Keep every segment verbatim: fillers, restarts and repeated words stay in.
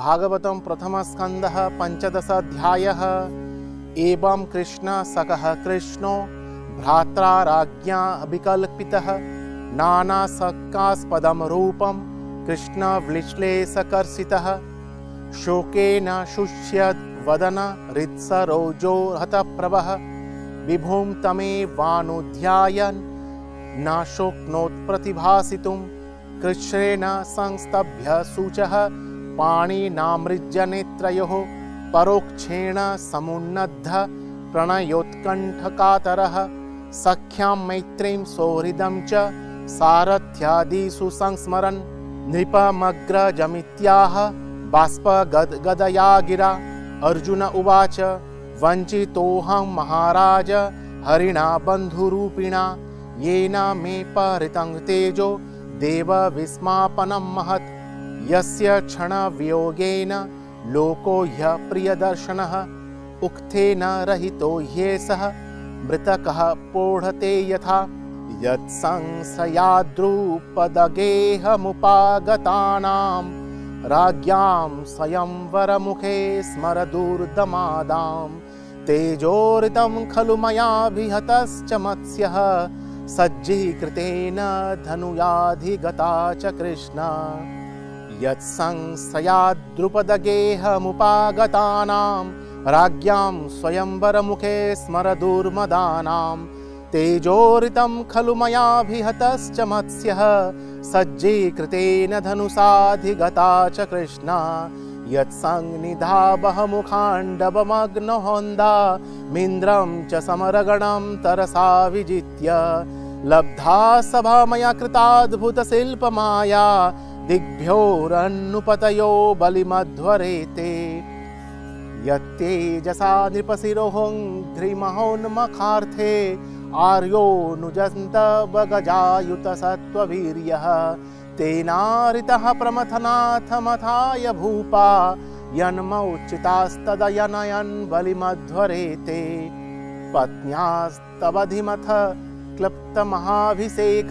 भागवतं प्रथमस्कन्धः पंचदशाध्यायः। एवं कृष्ण सकः कृष्णो भ्रात्रा राज्ञा अभिकल्पितः नानाशक्कास्पदं रूपं कृष्ण विश्लेषकर्षितः शोकेन शुष्यद् वदन हृत्सरोजो हतप्रभः विभुं तमेवानुध्यायन् न शोक्नोत् प्रतिभासितुं कृच्छ्रेण संस्तभ्य शुचः पाणिनामृज्यनेत्रयोः परोक्षेण समुन्नद्ध प्रणयोत्कण्ठकातरः सख्यां मैत्रीं सौहृदं च सारथ्यादिषु संस्मरन् नृपमग्रजमित्याह बाष्पगदगदया गिरा। अर्जुन उवाच वञ्चितोऽहं महाराज हरिणा बन्धुरूपिणा येन मे परितं तेजो देवविस्मापनं महत् यस्य क्षणवियोगेन लोको ह्यः प्रियदर्शनः उक्थेन रहितो ह्येषः मृतकः पोढते यथा यत्संशयाद्रुपदगेहमुपागतानां राज्ञां स्वयंवरमुखे स्मरदुर्दमादां तेजोरितं खलु मयाभिहतश्च मत्स्यः सज्जीकृतेन धनुयाधिगता च कृष्ण यत्संशयाद्रुपदगेहमुपागतानां राज्ञां स्वयंवरमुखे स्मरदुर्मदानां तेजोरितं खलु मयाभिहतश्च मत्स्यः सज्जीकृतेन धनुषाधिगता च कृष्ण यत्संनिधावहमुखाण्डवमग्नहोन्दा मिन्द्रं च समरगणं तरसा विजित्य लब्धा सभा मया कृताद्भुतशिल्पमाया दिग्भ्योरन्नुपतयो बलिमध्वरेते यत्तेजसा नृपशिरोऽङ्घ्रिमहोन्मखार्थे आर्योऽनुजन्त बगजायुतसत्त्ववीर्यः तेनारितः प्रमथनाथमथाय भूपा यन्मौचितास्तदयनयन् बलिमध्वरेते पत्न्यास्तवधिमथ क्लप्तमहाभिषेक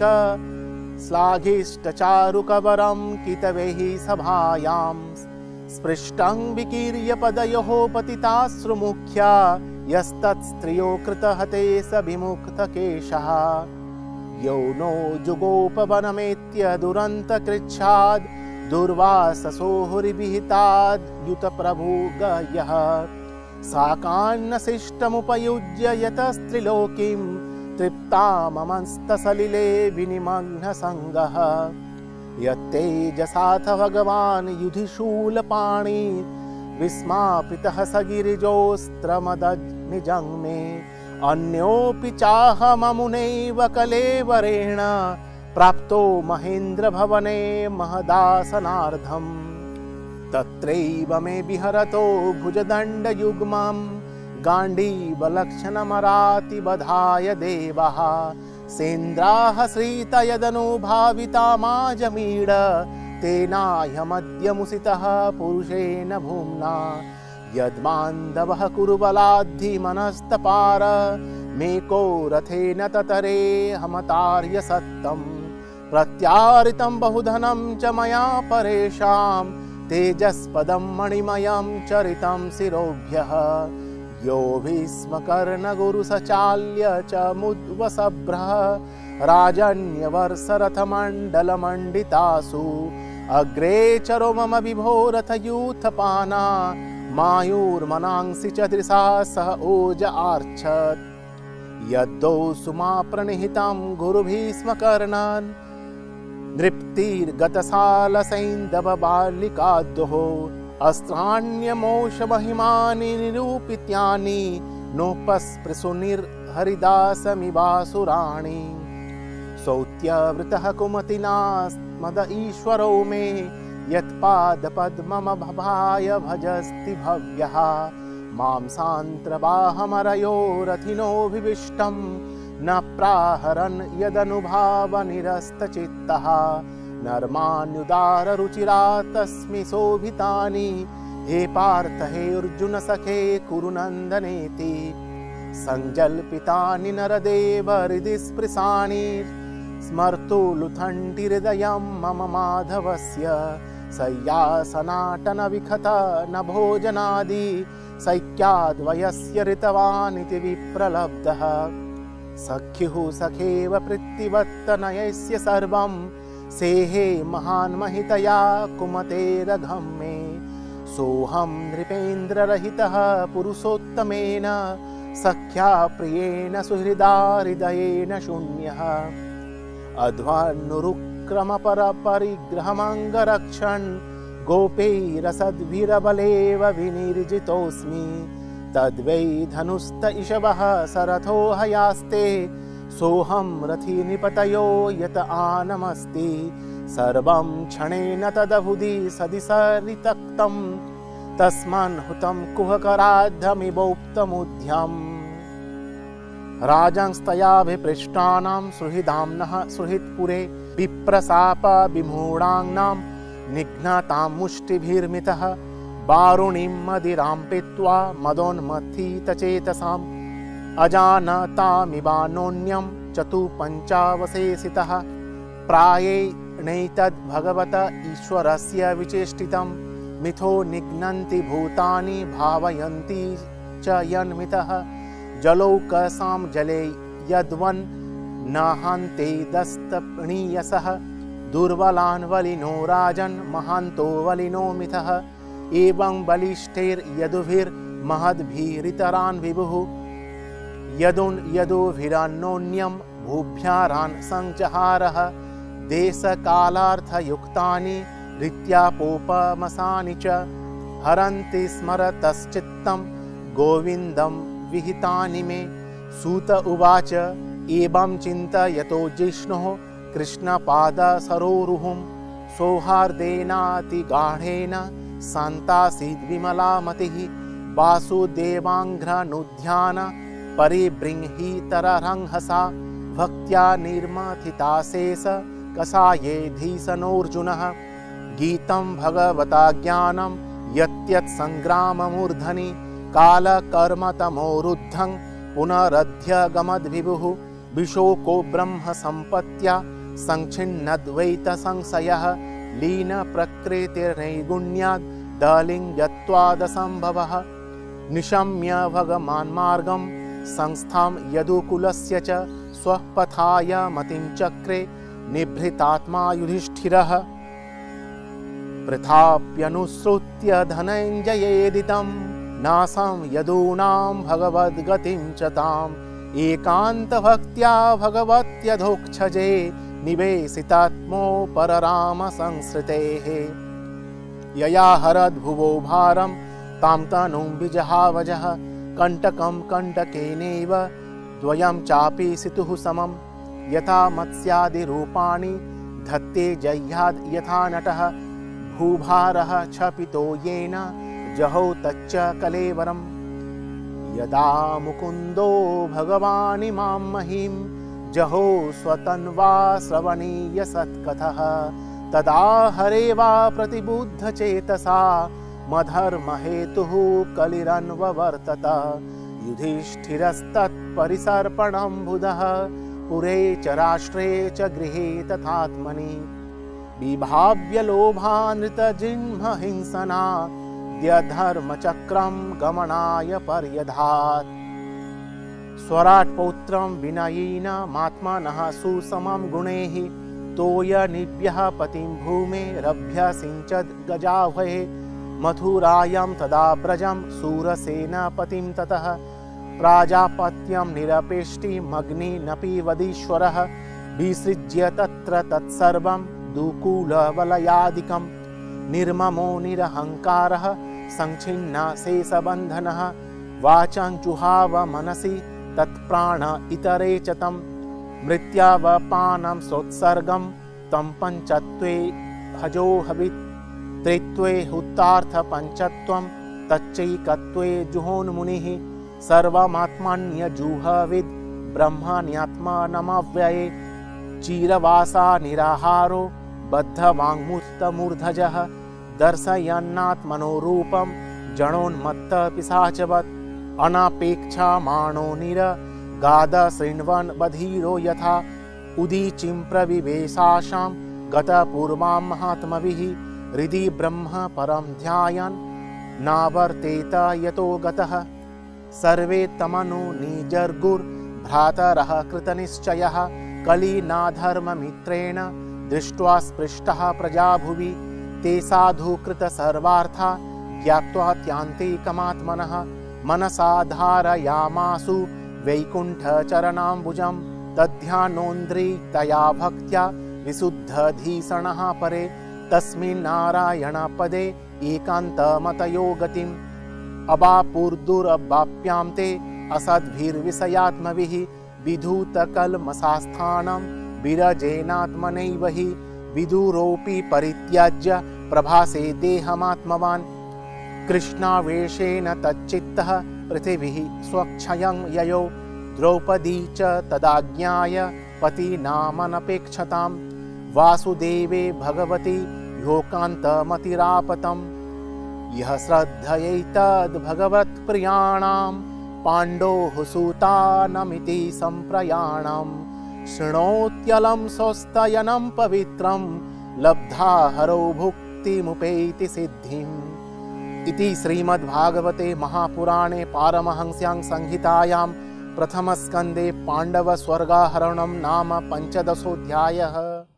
श्लाघिष्टचारुकवरं कितवैः सभायां स्पृष्टं विकीर्य पदयोः पतिताश्रुमुख्या यस्तत्स्त्रियो कृतहते स विमुक्तकेशः यौनो जुगोपवनमेत्य दुरन्तकृच्छाद् दुर्वाससोहुरिविहिताद् युतप्रभुगयः साकान्नशिष्टमुपयुज्य यतस्त्रिलोकीं तृप्ताममस्तसलिले विनिमग्नसङ्गः यत्तेजसाथ भगवान् युधिशूलपाणि विस्मापितः स गिरिजोऽस्त्रमदग्निजङ्मे अन्योऽपि चाहममुनैव कलेवरेण प्राप्तो महेन्द्रभवने महदासनार्धम् तत्रैव मे विहरतो भुजदण्डयुग्मं गाण्डीवलक्षणमरातिबधाय देवः सेन्द्राः श्रीतयदनुभावितामाजमीड तेनाह्यमद्यमुसितः पुरुषेण भूम्ना यद्मान्दवः कुरुबलाद्धिमनस्तपार मेको रथेन ततरे हमतार्य सत्तं प्रत्यारितं बहुधनं च मया परेषां तेजस्पदं मणिमयं चरितं शिरोभ्यः यो भीष्मकर्णगुरुसचाल्य च मुद्वसभ्रः राजन्यवर्षरथमण्डलमण्डितासु अग्रे चरो मम विभो रथयूथपाना मायूर्मनांसि च दृशा सह ओज आर्च्छत् यद्दौ सुमा प्रणिहितं गुरुभीष्मकर्णान् नृप्तिर्गतसालसैन्दवबालिकाद्योः अस्त्राण्यमोषमहिमानि निरूपित्यानि नोपस्पृशुनिर्हरिदासमिवासुराणि सौत्यवृतः कुमतिना स्मद ईश्वरो मे यत्पादपद्ममभभाय भजस्ति भव्यः मां सान्त्रवाहमरयो रथिनोऽभिविष्टं न प्राहरन् यदनुभावनिरस्तचित्तः नर्मान्युदाररुचिरा तस्मै शोभितानि हे पार्थ हे अर्जुन सखे कुरुनन्दनेति संजल्पितानि नरदेव हृदि स्पृशानि स्मर्तु लुठन्ति हृदयं मम माधवस्य सय्यासनाटनविखत न भोजनादि सैक्याद्वयस्य ऋतवानिति विप्रलब्धः सख्युः सखेव पृत्तिवत्तनयस्य सर्वं सेहे महान्महितया कुमतेरघं मे सोऽहं नृपेन्द्ररहितः पुरुषोत्तमेन सख्या प्रियेण सुहृदा हृदयेन शून्यः अध्वानुरुक्रमपरपरिग्रहमङ्गरक्षन् गोपैरसद्भिरबलेव विनिर्जितोऽस्मि तद्वै धनुस्त इषवः सरथो हयास्ते सोऽहं रथि निपतयो यत आनमस्ति सर्वं क्षणेन तदहुदि सदि सरितक्तं तस्मान् हुतं कुहकराद्धमिवोक्तमुद्यम् राजंस्तयाभिपृष्टानां सुहृदाम्नः सुहृत्पुरे विप्रसाप विमूढाङ्नां निघ्नतां मुष्टिभिर्मितः वारुणीं मदिरां पीत्वा मदोन्मथितचेतसाम् अजानतामिवानोन्यं चतुपञ्चावशेषितः प्रायेणैतद्भगवत ईश्वरस्य विचेष्टितं मिथो निघ्नन्ति भूतानि भावयन्ति च यन्मितः जलौकसां जले यद्वन् न हन्ते दस्तप्णीयसः दुर्बलान् बलिनो राजन् महान्तो बलिनो मिथः एवं बलिष्ठैर्यदुभिर्महद्भिरितरान् विभुः यदुन् यदुभिरन्योन्यं भूभ्यारान् संजहारः देशकालार्थयुक्तानि रीत्यापोपमसानि च हरन्ति स्मरतश्चित्तं गोविन्दं विहितानि मे सूत उवाच एवं चिन्तयतो जिष्णुः कृष्णपादसरोरुहं सौहार्देनातिगाढेन शान्तासीद् विमला मतिः वासुदेवाङ्घ्रनुध्यान परिबृंहितररंहसा भक्त्या निर्मथिताशेष कषायेऽधीशनोऽर्जुनः गीतं भगवता ज्ञानं यत्यत् संग्राममूर्धनि कालकर्मतमोरुद्धं पुनरध्यगमद्विभुः विशोको ब्रह्म सम्पत्त्या संच्छिन्नद्वैतसंशयः लीनप्रकृतिर्नैगुण्याद् दलिङ्गत्वादसम्भवः निशम्य भगवान्मार्गं संस्थां यदुकुलस्य च स्वपथाय मतिं चक्रे निभृतात्मा युधिष्ठिरः पृथाप्यनुसृत्य धनञ्जयेदितं नासं यदूनां भगवद्गतिं च ताम् एकान्तभक्त्या भगवत्यधोक्षजे निवेशितात्मो परराम संसृतेः यया हरद्भुवो भारं तां तनुं विजहावजः कण्टकं कण्टकेनैव द्वयं चापि सितुः समं यथा मत्स्यादिरूपाणि धत्ते जह्याद् यथा नटः भूभारः क्षपितो येन जहौ तच्च कलेवरम् यदा मुकुन्दो भगवानिमां महिं जहो स्वतन्वा श्रवणीय सत्कथः तदा हरे वा प्रतिबुद्धचेतसा मधर्महेतुः कलिरन्ववर्तत युधिष्ठिरस्तत्परिसर्पणं बुधः पुरे च राष्ट्रे च गृहे तथात्मनि विभाव्य लोभानृतजिह्महिंसना द्यधर्मचक्रं गमनाय पर्यधात् स्वराट्पौत्रं विनयेन मात्मनः सुसमं गुणैः तोयनिभ्यः पतिं भूमेरभ्यसिञ्चद् गजाह्वये मथुरायां तदा व्रजं शूरसेनापतिं ततः प्राजापत्यं निरपेष्टिमग्निनपि वदीश्वरः विसृज्य तत्र तत्सर्वं दुकूलवलयादिकं निर्ममो निरहङ्कारः संच्छिन्नशेषबन्धनः वाचाञ्जुहाव मनसि तत्प्राण इतरे च तं मृत्यावपानं सोत्सर्गं तं पञ्चत्वे भजो हवित् त्रित्वे हुतार्थपञ्चत्वं तच्चैकत्वे जुहोन्मुनिः सर्वमात्मन्यजुहविद् ब्रह्मण्यात्मनमव्यये चिरवासा निराहारो बद्धवाङ्मुक्तमूर्धजः दर्शयन्नात्मनोरूपं जणोन्मत्तपिशाचवत् अनापेक्षमाणो निरगाद शृण्वन् बधिरो यथा उदीचिं प्रविवेशाशां गतपूर्वां महात्मभिः हृदि ब्रह्म परं ध्यायन् नावर्तेत यतो गतः। सर्वे तमनु निजर्गुर्भ्रातरः कृतनिश्चयः कलिनाधर्ममित्रेण दृष्ट्वा स्पृष्टः प्रजाभुवि ते साधु कृत सर्वार्था ज्ञात्वा त्यान्तिकमात्मनः मनसा धारयामासु वैकुण्ठचरणाम्बुजं तद्ध्यानोन्द्रितया भक्त्या विशुद्धधीसणः परे तस्मिन्नारायणपदे एकान्तमतयो गतिम् अवापुर्दुरवाप्यां ते असद्भिर्विषयात्मभिः विधूतकल्मषास्थानं विरजेनात्मनैव हि विदुरोऽपि परित्याज्य प्रभासे देहमात्मवान् कृष्णावेशेन तच्चित्तः पृथिवीः स्वक्षयं ययौ द्रौपदी च तदाज्ञाय पतिनामनपेक्षतां वासुदेवे भगवति योकान्तमतिरापतम् यः श्रद्धयैतद्भगवत्प्रियाणां पाण्डोः सुतानमिति सम्प्रयाणं शृणोत्यलं स्वस्तयनं पवित्रं लब्धा हरो भुक्तिमुपैति सिद्धिम् इति श्रीमद्भागवते महापुराणे पारमहंस्यां संहितायां प्रथमस्कन्धे पाण्डवस्वर्गाहरणं नाम पञ्चदशोऽध्यायः।